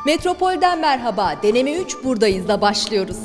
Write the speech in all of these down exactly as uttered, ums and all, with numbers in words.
Metropol'den merhaba, deneme üç buradayız da başlıyoruz.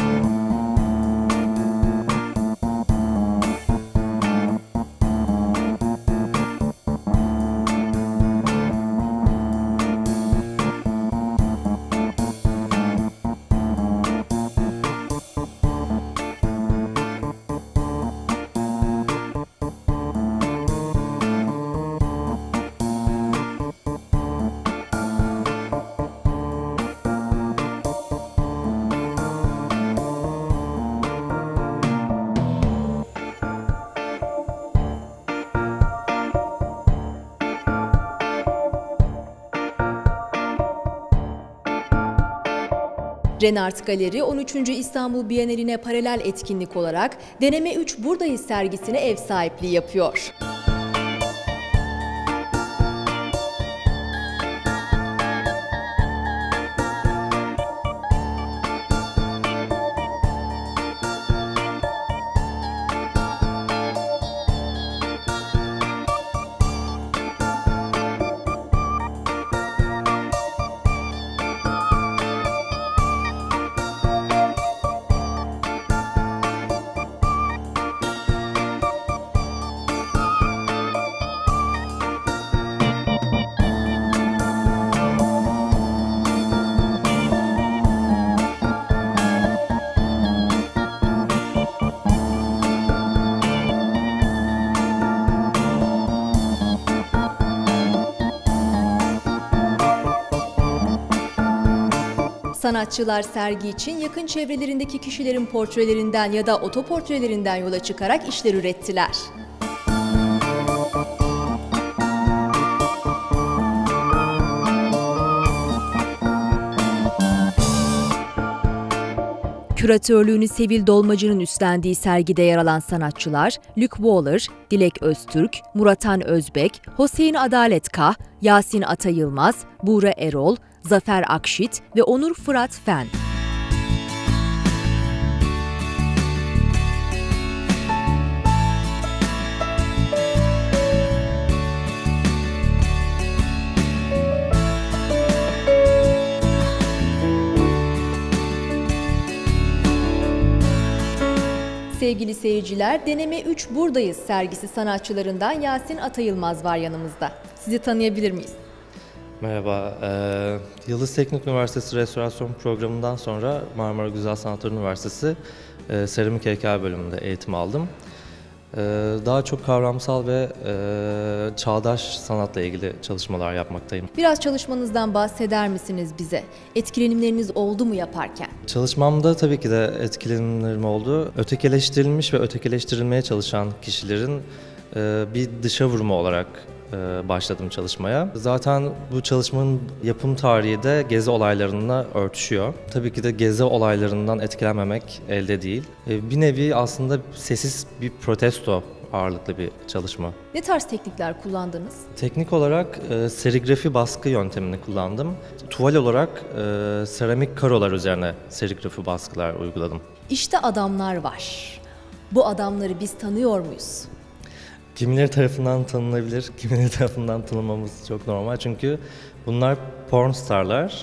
Renart Galeri on üçüncü İstanbul Bienali'ne paralel etkinlik olarak Deneme üç Buradayız sergisine ev sahipliği yapıyor. Sanatçılar sergi için yakın çevrelerindeki kişilerin portrelerinden ya da otoportrelerinden yola çıkarak işler ürettiler. Küratörlüğünü Sevil Dolmacı'nın üstlendiği sergide yer alan sanatçılar, Luke Waller, Dilek Öztürk, Muratan Özbek, Hüseyin Adaletkah, Yasin Atayılmaz, Buğra Erol, Zafer Akşit ve Onur Fırat Fen. Sevgili seyirciler, Deneme üç Buradayız sergisi sanatçılarından Yasin Atayılmaz var yanımızda. Sizi tanıyabilir miyiz? Merhaba, ee, Yıldız Teknik Üniversitesi Restorasyon Programı'ndan sonra Marmara Güzel Sanatlar Üniversitesi e, Seramik Heykel bölümünde eğitim aldım. E, daha çok kavramsal ve e, çağdaş sanatla ilgili çalışmalar yapmaktayım. Biraz çalışmanızdan bahseder misiniz bize? Etkilenimleriniz oldu mu yaparken? Çalışmamda tabii ki de etkilenimlerim oldu. Ötekileştirilmiş ve ötekileştirilmeye çalışan kişilerin e, bir dışa vurumu olarak başladım çalışmaya. Zaten bu çalışmanın yapım tarihi de gezi olaylarına örtüşüyor. Tabii ki de gezi olaylarından etkilenmemek elde değil. Bir nevi aslında sessiz bir protesto ağırlıklı bir çalışma. Ne tarz teknikler kullandınız? Teknik olarak e, serigrafi baskı yöntemini kullandım. Tuval olarak e, seramik karolar üzerine serigrafi baskılar uyguladım. İşte adamlar var. Bu adamları biz tanıyor muyuz? Kimileri tarafından tanınabilir, kimileri tarafından tanınmamız çok normal. Çünkü bunlar porn starlar.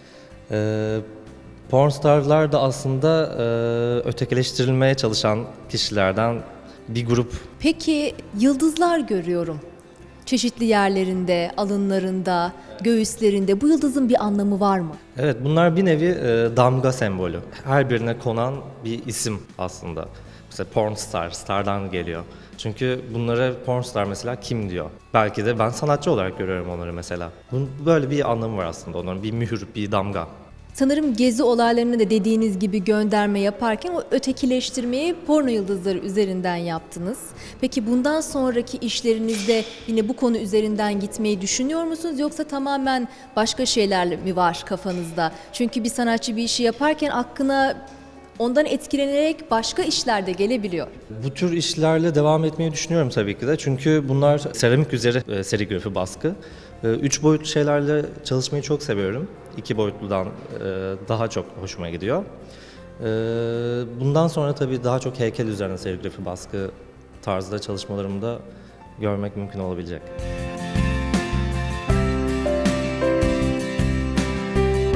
Ee, porn starlar da aslında e, ötekileştirilmeye çalışan kişilerden bir grup. Peki yıldızlar görüyorum. Çeşitli yerlerinde, alınlarında, göğüslerinde. Bu yıldızın bir anlamı var mı? Evet, bunlar bir nevi e, damga sembolü. Her birine konan bir isim aslında. Mesela porn star, stardan geliyor. Çünkü bunlara pornstar mesela kim diyor? Belki de ben sanatçı olarak görüyorum onları mesela. Bunun böyle bir anlamı var aslında onların, bir mühür, bir damga. Sanırım gezi olaylarını da dediğiniz gibi gönderme yaparken o ötekileştirmeyi porno yıldızları üzerinden yaptınız. Peki bundan sonraki işlerinizde yine bu konu üzerinden gitmeyi düşünüyor musunuz? Yoksa tamamen başka şeyler mi var kafanızda? Çünkü bir sanatçı bir işi yaparken aklına ondan etkilenerek başka işler de gelebiliyor. Bu tür işlerle devam etmeyi düşünüyorum tabii ki de. Çünkü bunlar seramik üzeri e, serigrafi baskı. E, üç boyutlu şeylerle çalışmayı çok seviyorum. İki boyutludan e, daha çok hoşuma gidiyor. E, bundan sonra tabii daha çok heykel üzerine serigrafi baskı tarzda çalışmalarımda görmek mümkün olabilecek.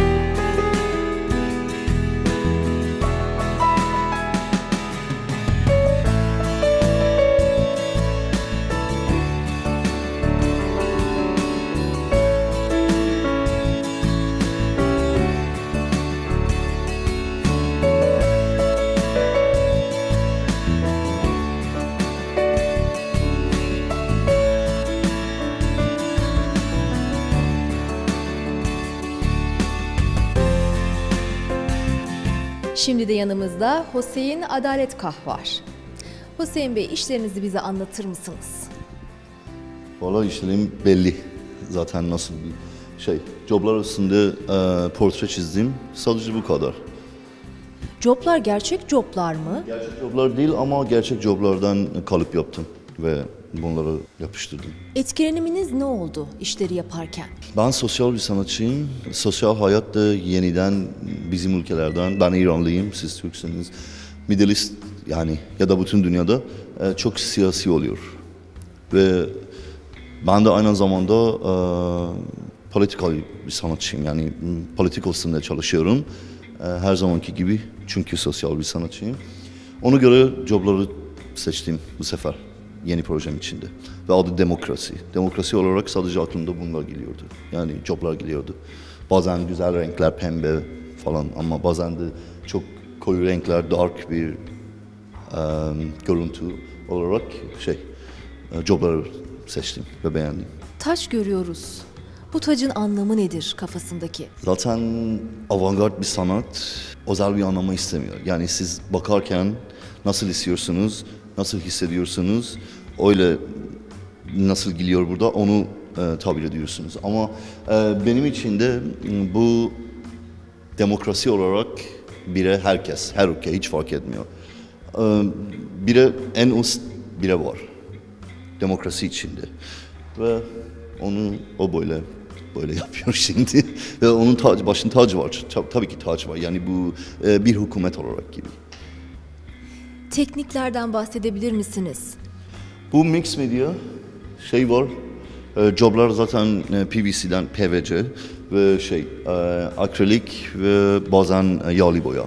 Şimdi de yanımızda Hüseyin Adaletkah var. Hüseyin Bey, işlerinizi bize anlatır mısınız? Valla işlerim belli zaten nasıl bir şey. Joblar üstünde e, portre çizdim. Sadece bu kadar. Joblar gerçek joblar mı? Gerçek joblar değil ama gerçek joblardan kalıp yaptım ve bunları yapıştırdım. Etkileniminiz ne oldu işleri yaparken? Ben sosyal bir sanatçıyım. Sosyal hayat da yeniden bizim ülkelerden, ben İranlıyım, siz Türksünüz. Middle East yani ya da bütün dünyada e, çok siyasi oluyor. Ve ben de aynı zamanda e, politikal bir sanatçıyım. Yani politik üstünde çalışıyorum. E, her zamanki gibi çünkü sosyal bir sanatçıyım. Ona göre jobları seçtim bu sefer yeni projem içinde. Ve adı demokrasi. Demokrasi olarak sadece aklımda bunlar geliyordu. Yani joblar geliyordu. Bazen güzel renkler, pembe falan ama bazen de çok koyu renkler, dark bir e, görüntü olarak şey e, jobları seçtim ve beğendim. Taç görüyoruz. Bu tacın anlamı nedir kafasındaki? Zaten avantgard bir sanat özel bir anlamı istemiyor. Yani siz bakarken nasıl istiyorsunuz, nasıl hissediyorsunuz, öyle nasıl geliyor burada onu e, tabir ediyorsunuz. Ama e, benim için de bu demokrasi olarak bire herkes, her ülke hiç fark etmiyor. E, bire en üst bire var. Demokrasi içinde. Ve onu o böyle böyle yapıyor şimdi. Ve onun tacı, başın tacı var. Tabii ki tacı var. Yani bu e, bir hükümet olarak gibi. Tekniklerden bahsedebilir misiniz? Bu mix media şey var. E, joblar zaten e, P V C'den P V C ve şey e, akrilik ve bazen e, yağlı boya.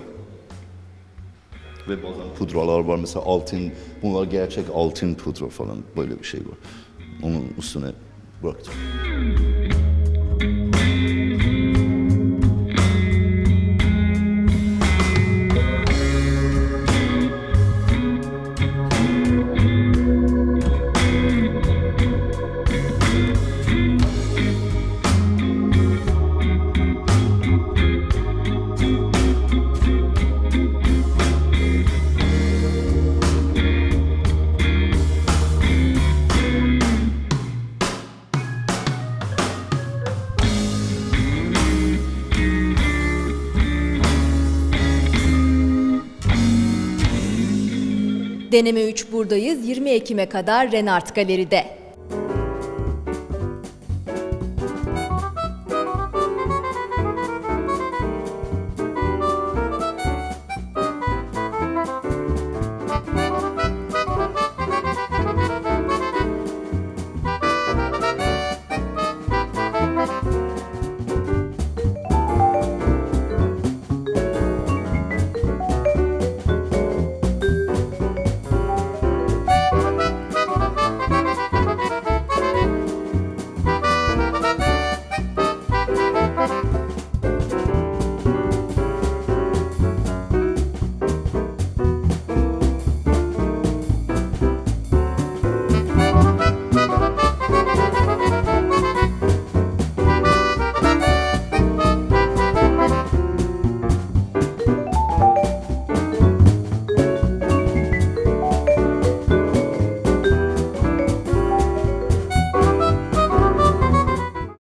Ve bazen pudralar var mesela altın. Bunlar gerçek altın pudra falan böyle bir şey var. Onun üstüne bıraktım. Deneme üç buradayız. yirmi Ekim'e kadar Renart Galeri'de.